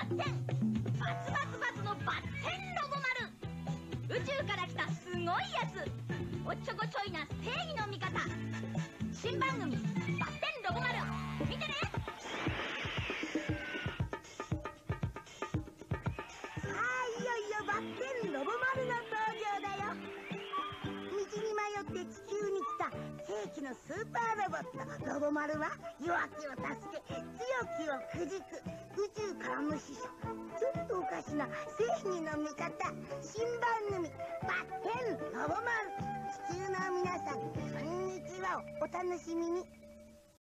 ッテン、バツバツバツのバッテンロボ丸。宇宙から来たすごいやつ、おっちょこちょいな正義の味方。新番組バッテンロボ丸、見てね。 さあ、いよいよバッテンロボ丸の登場だよ。道に迷って地球に来た世紀のスーパーロボットロボ丸は弱きを助け、強きをくじく、宇宙から無視者、ちょっとおかしな正義の味方。新番組バッテンロボ丸。地球の皆さん、こんにちはをお楽しみに。